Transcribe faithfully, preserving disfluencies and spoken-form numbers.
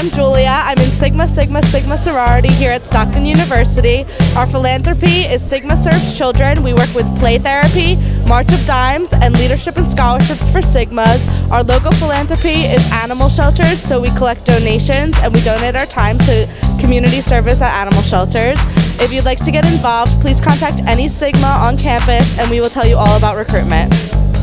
I'm Julia. I'm in Sigma Sigma Sigma sorority here at Stockton University. Our philanthropy is Sigma Serves Children. We work with play therapy, March of Dimes, and leadership and scholarships for Sigmas. Our local philanthropy is animal shelters, so we collect donations and we donate our time to community service at animal shelters. If you'd like to get involved, please contact any Sigma on campus and we will tell you all about recruitment.